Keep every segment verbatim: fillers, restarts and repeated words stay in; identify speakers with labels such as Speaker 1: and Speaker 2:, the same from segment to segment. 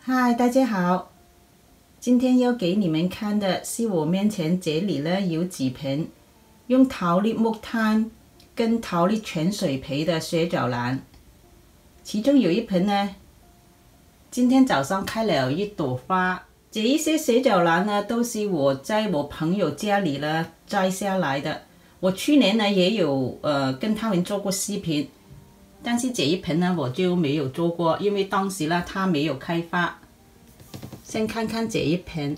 Speaker 1: 嗨，大家好！今天要给你们看的是我面前这里呢有几盆用桃栗木炭跟桃栗泉水培的水藻兰，其中有一盆呢，今天早上开了一朵花。这一些水藻兰呢，都是我在我朋友家里呢摘下来的。我去年呢也有呃跟他们做过视频。但是这一盆呢，我就没有做过，因为当时呢它没有开花。先看看这一盆，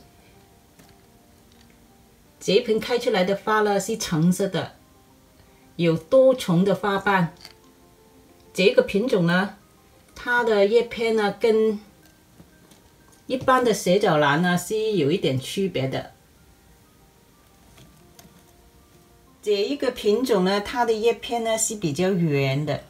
Speaker 1: 这一盆开出来的花呢是橙色的，有多重的花瓣。这个品种呢，它的叶片呢跟一般的水藻兰呢是有一点区别的。这一个品种呢，它的叶片呢是比较圆的。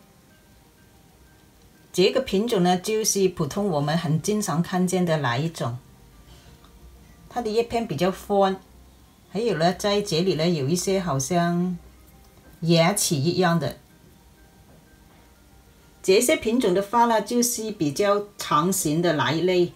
Speaker 1: 这个品种呢，就是普通我们很经常看见的那一种，它的叶片比较宽，还有呢，在这里呢有一些好像牙齿一样的。这些品种的花呢，就是比较长形的那一类。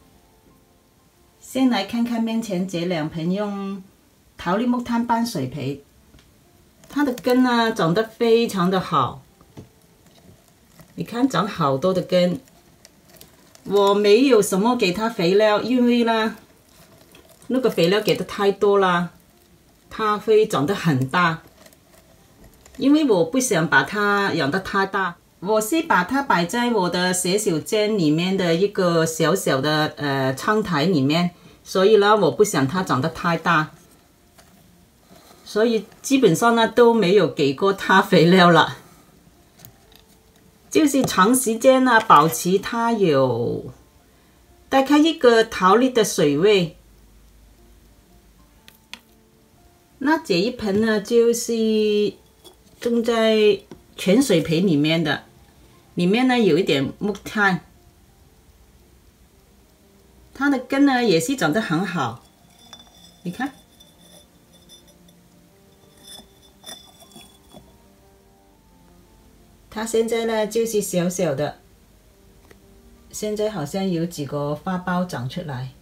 Speaker 1: 先来看看面前这两盆用桃栗木炭拌水培，它的根呢长得非常的好。你看，长好多的根。我没有什么给它肥料，因为呢，那个肥料给的太多了，它会长得很大。因为我不想把它养得太大，我是把它摆在我的洗手间里面的一个小小的呃窗台里面，所以呢，我不想它长得太大，所以基本上呢都没有给过它肥料了。就是长时间呢，保持它有大概一个桃栗的水位。那这一盆呢，就是种在泉水培里面的，里面呢有一点木炭，它的根呢也是长得很好，你看。它现在呢就是小小的，现在好像有几个花苞长出来。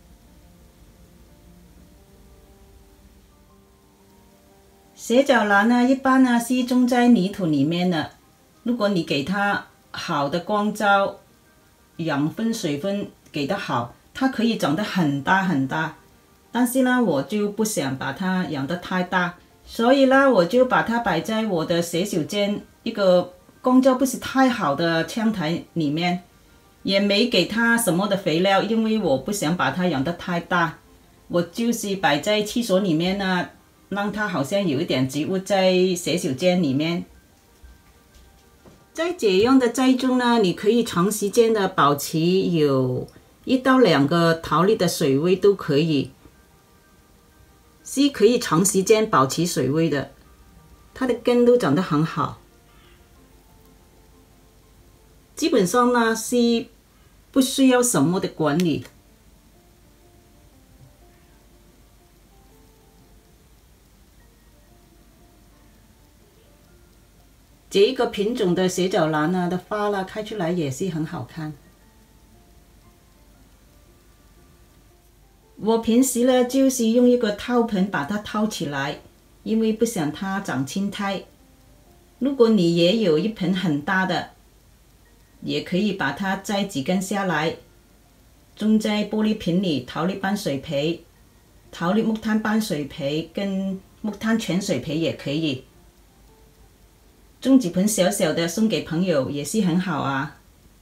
Speaker 1: 水藻兰呢，一般呢是种在泥土里面的。如果你给它好的光照、养分、水分给得好，它可以长得很大很大。但是呢，我就不想把它养得太大，所以呢，我就把它摆在我的洗手间一个光照不是太好的窗台里面，也没给它什么的肥料，因为我不想把它养得太大。我就是摆在厕所里面呢，让它好像有一点植物在洗手间里面。在这样的栽种呢，你可以长时间的保持有一到两个桃栗的水位都可以，是可以长时间保持水位的，它的根都长得很好。基本上呢是不需要什么的管理。这一个品种的水藻兰呢的花呢开出来也是很好看。我平时呢就是用一个套盆把它套起来，因为不想它长青苔。如果你也有一盆很大的，也可以把它摘几根下来，种在玻璃瓶里，桃栗拌水培、桃栗木炭拌水培跟木炭泉水培也可以。种几盆小小的送给朋友也是很好啊。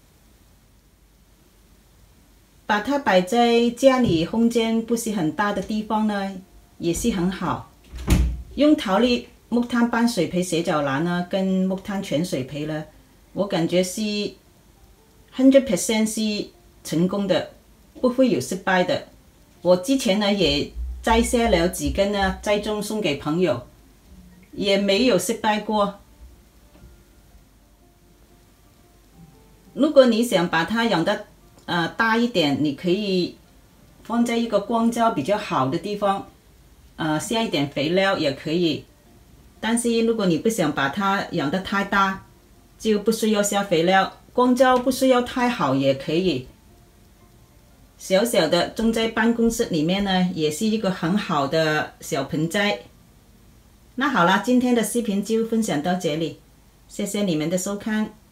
Speaker 1: 把它摆在家里空间不是很大的地方呢，也是很好。用桃栗木炭拌水培水藻兰呢，跟木炭泉水培呢，我感觉是百分之百 是成功的，不会有失败的。我之前呢也摘下了几根呢，栽种送给朋友，也没有失败过。如果你想把它养得呃大一点，你可以放在一个光照比较好的地方，呃下一点肥料也可以。但是如果你不想把它养得太大，就不需要下肥料。光照不需要太好也可以， 小小的种在办公室里面呢，也是一个很好的小盆栽。那好了，今天的视频就分享到这里，谢谢你们的收看。